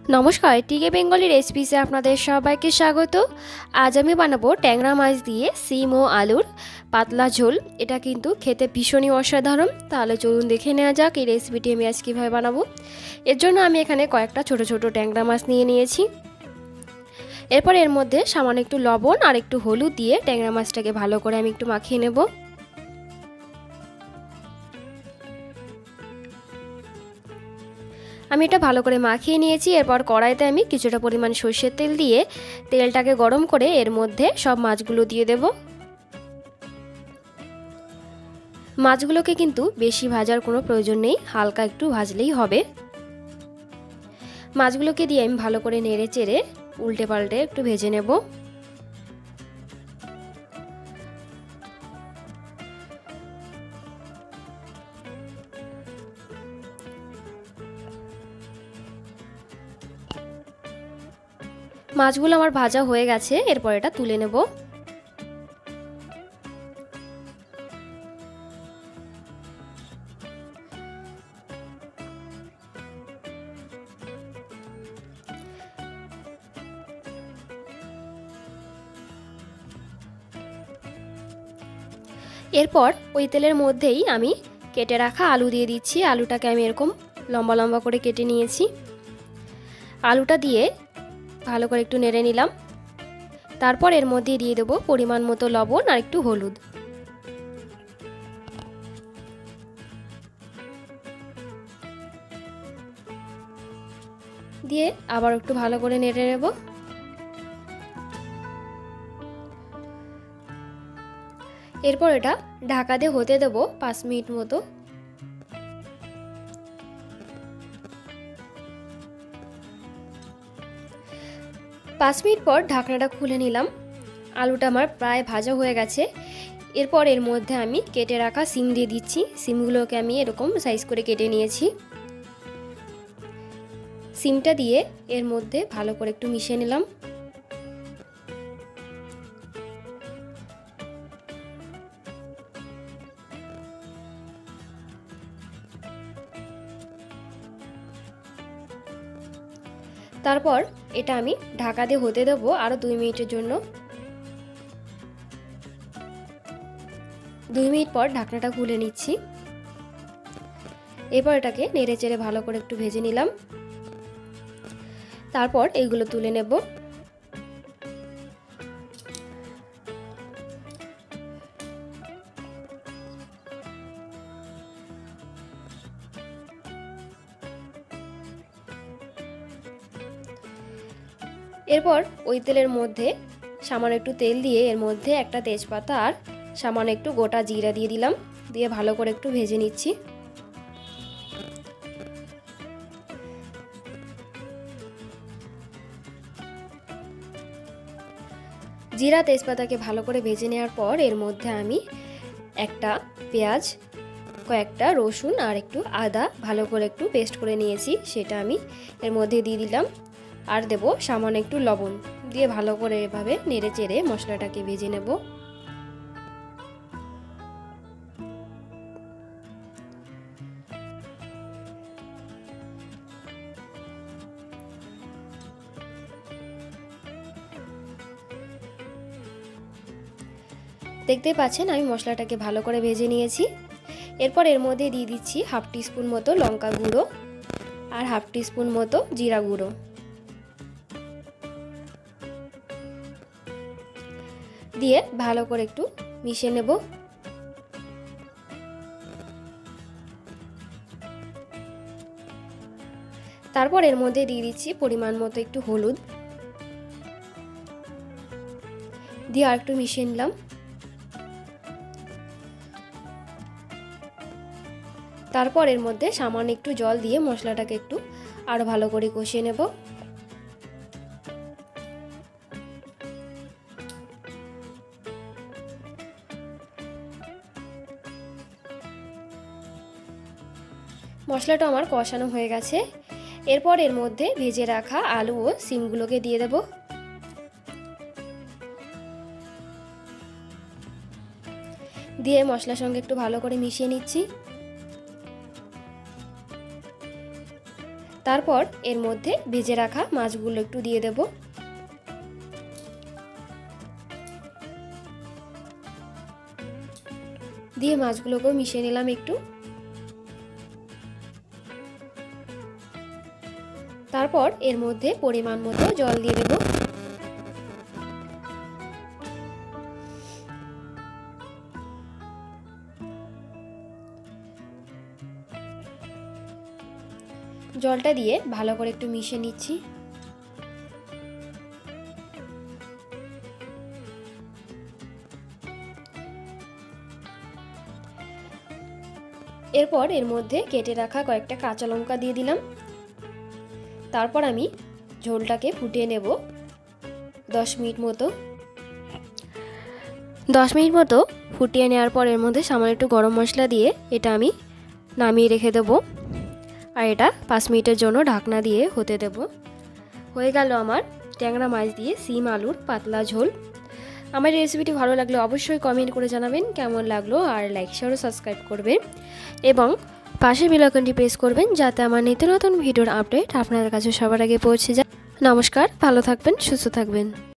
নমস্কার, টিকে বেঙ্গলি রেসিপিসে আপনাদের সবাইকে স্বাগত। আজ আমি বানাবো ট্যাংরা মাছ দিয়ে সিম ও আলুর পাতলা ঝোল। এটা কিন্তু খেতে ভীষণই অসাধারণ। তাহলে চলুন দেখে নেওয়া যাক এই রেসিপিটি আমি আজ কীভাবে বানাবো। এর জন্য আমি এখানে কয়েকটা ছোট ছোট ট্যাংরা মাছ নিয়ে নিয়েছি। এরপর এর মধ্যে সামান্য একটু লবণ আর একটু হলুদ দিয়ে ট্যাংরা মাছটাকে ভালো করে আমি একটু মাখিয়ে নেব। আমি এটা ভালো করে মাখিয়ে নিয়েছি। এরপর কড়াইতে আমি কিছুটা পরিমাণ সরষের তেল দিয়ে তেলটাকে গরম করে এর মধ্যে সব মাছগুলো দিয়ে দেব। মাছগুলোকে কিন্তু বেশি ভাজার কোনো প্রয়োজন নেই, হালকা একটু ভাজলেই হবে। মাছগুলোকে দিয়ে আমি ভালো করে নেড়ে চেড়ে উল্টে পাল্টে একটু ভেজে নেব। মাছগুলো আমার ভাজা হয়ে গেছে, এরপর এটা তুলে নেব। এরপর ওই তেলের মধ্যেই আমি কেটে রাখা আলু দিয়ে দিচ্ছি। আলুটাকে আমি এরকম লম্বা লম্বা করে কেটে নিয়েছি। আলুটা দিয়ে ভালো করে একটু নেড়ে নিলাম। তারপর এর মধ্যে দিয়ে দেবো পরিমাণ মতো লবণ আর একটু হলুদ। দিয়ে আবার একটু ভালো করে নেড়ে নেব। এরপর এটা ঢাকা দিয়ে হতে দেব 5 মিনিট মতো। পাঁচ মিনিট পর ঢাকনাটা খুলে নিলাম। আলুটা আমার প্রায় ভাজা হয়ে গেছে। এরপর এর মধ্যে আমি কেটে রাখা সিম দিয়ে দিচ্ছি। সিমগুলোকে আমি এরকম সাইজ করে কেটে নিয়েছি। সিমটা দিয়ে এর মধ্যে ভালো করে একটু মিশিয়ে নিলাম। তারপর এটা আমি ঢাকা দিয়ে হতে দেবো আরও 2 মিনিটের জন্য। 2 মিনিট পর ঢাকনাটা খুলে নিচ্ছি। এরপর এটাকে নেড়ে চেড়ে ভালো করে একটু ভেজে নিলাম। তারপর এইগুলো তুলে নেব। এরপর ওই তেলের মধ্যে সামান্য একটু তেল দিয়ে এর মধ্যে একটা তেজপাতা আর সামান্য একটু গোটা জিরা দিয়ে দিলাম। দিয়ে ভালো করে একটু ভেজে নিচ্ছি। জিরা তেজপাতাকে ভালো করে ভেজে নেওয়ার পর এর মধ্যে আমি একটা পেঁয়াজ, কয়েকটা রসুন আর একটু আদা ভালো করে একটু পেস্ট করে নিয়েছি, সেটা আমি এর মধ্যে দিয়ে দিলাম। আর দেব সামান্য একটু লবণ। দিয়ে ভালো করে এভাবে নেড়ে চেড়ে মশলাটাকে ভেজে নেব। দেখতে পাচ্ছেন আমি মশলাটাকে ভালো করে ভেজে নিয়েছি। এরপর এর মধ্যে দিয়ে দিচ্ছি 1/2 টিস্পুন মতো লঙ্কা গুঁড়ো আর 1/2 টিস্পুন মতো জিরা গুঁড়ো। দিয়ে ভালো করে একটু মিশিয়ে নেব। তারপর এর মধ্যে দিয়ে দিচ্ছি পরিমাণ মতো একটু হলুদ। দিয়ে আর একটু মিশিয়ে নিলাম। তারপর এর মধ্যে সামান্য একটু জল দিয়ে মশলাটাকে একটু আরো ভালো করে কষিয়ে নেব। মশলাটা আমার কষানো হয়ে গেছে। এরপর এর মধ্যে ভেজে রাখা আলু ও সিমগুলোকে দিয়ে দেব। দিয়ে মশলার সঙ্গে একটু ভালো করে মিশিয়ে নিচ্ছি। তারপর এর মধ্যে ভেজে রাখা মাছগুলো একটু দিয়ে দেব। দিয়ে মাছগুলোকেও মিশিয়ে নিলাম একটু। তারপর এর মধ্যে পরিমাণ মতো জল দিয়ে দেব। জলটা দিয়ে ভালো করে একটু মিশিয়ে নিচ্ছি। এরপর এর মধ্যে কেটে রাখা কয়েকটা কাঁচা লঙ্কা দিয়ে দিলাম। তারপর আমি ঝোলটাকে ফুটিয়ে নেব 10 মিনিট মতো। 10 মিনিট মতো ফুটিয়ে নেওয়ার পর এর মধ্যে সামান্য একটু গরম মশলা দিয়ে এটা আমি নামিয়ে রেখে দেব। আর এটা 5 মিনিটের জন্য ঢাকনা দিয়ে হতে দেব। হয়ে গেল আমার ট্যাংরা মাছ দিয়ে শিম আলুর পাতলা ঝোল। আমার রেসিপিটি ভালো লাগলে অবশ্যই কমেন্ট করে জানাবেন কেমন লাগলো, আর লাইক শেয়ার ও সাবস্ক্রাইব করবেন এবং পাশে বেল আইকনটি প্রেস করবেন যাতে আমার নিত্য নতুন ভিডিওর আপডেট আপনাদের কাছে সবার আগে পৌঁছে যায়। নমস্কার, ভালো থাকবেন, সুস্থ থাকবেন।